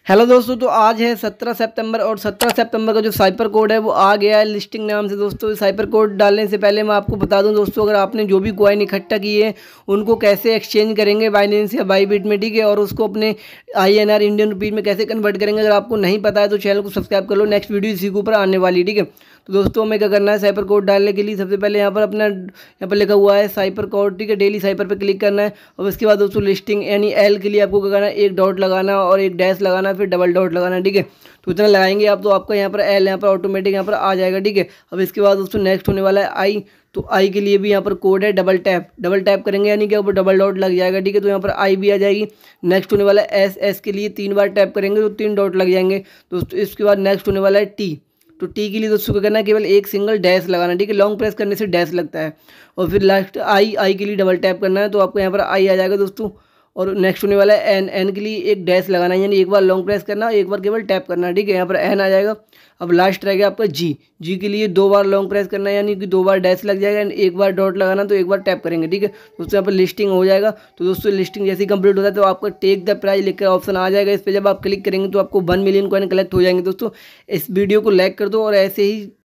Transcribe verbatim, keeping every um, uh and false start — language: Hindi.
हेलो दोस्तों, तो आज है सत्रह सितंबर और सत्रह सितंबर का जो साइपर कोड है वो आ गया है लिस्टिंग नाम से। दोस्तों साइपर कोड डालने से पहले मैं आपको बता दूं दोस्तों, अगर आपने जो भी कॉइन इकट्ठा किए हैं उनको कैसे एक्सचेंज करेंगे बाइनेंस या बाईबिट में, ठीक है, और उसको अपने आईएनआर इंडियन रुपीज़ में कैसे कन्वर्ट करेंगे। अगर आपको नहीं पता है तो चैनल को सब्सक्राइब कर लो, नेक्स्ट वीडियो इसी के ऊपर आने वाली, ठीक है। तो दोस्तों हमें क्या करना है, साइपर कोड डालने के लिए सबसे पहले यहाँ पर अपना यहाँ पर लिखा हुआ है साइपर कोड, ठीक है, डेली साइपर पर क्लिक करना है। और उसके बाद दोस्तों लिस्टिंग यानी एल के लिए आपको क्या करना है, एक डॉट लगाना और एक डैश लगाना, फिर डबल डॉट लगाना, ठीक है। तो इतना लगाएंगे आप तो आपका यहाँ पर एल यहाँ पर ऑटोमेटिक यहाँ पर आ जाएगा, ठीक है। अब इसके बाद दोस्तों नेक्स्ट होने वाला है आई। तो आई के लिए भी यहाँ पर कोड है डबल टैप, डबल टैप करेंगे यानी कि ऊपर डबल डॉट लग जाएगा, ठीक है। तो यहाँ पर आई भी आ जाएगी। नेक्स्ट होने वाला है एस, एस के लिए तीन बार टैप करेंगे तो तीन डॉट लग जाएंगे दोस्तों। इसके बाद नेक्स्ट होने वाला है टी। तो टी के लिए दोस्तों क्या करना है, केवल एक सिंगल डैश लगाना, ठीक है, लॉन्ग प्रेस करने से डैश लगता है। और फिर लास्ट आई, आई के लिए डबल टैप करना है तो आपको यहाँ पर आई आ जाएगा दोस्तों। और नेक्स्ट होने वाला है एन, एन के लिए एक डैश लगाना है यानी एक बार लॉन्ग प्रेस करना, एक बार केवल टैप करना, ठीक है, यहाँ पर एन आ जाएगा। अब लास्ट रह गया आपका जी, जी के लिए दो बार लॉन्ग प्रेस करना है यानी कि दो बार डैश लग जाएगा, एक बार डॉट लगाना तो एक बार टैप करेंगे, ठीक है। दोस्तों यहाँ पर लिस्टिंग हो जाएगा। तो दोस्तों लिस्टिंग जैसे ही कंप्लीट होता है तो आपका टेक द प्राइज लिखकर ऑप्शन आ जाएगा। इस पर जब आप क्लिक करेंगे तो आपको वन मिलियन कॉइन कलेक्ट हो जाएंगे। दोस्तों इस वीडियो को लाइक कर दो और ऐसे ही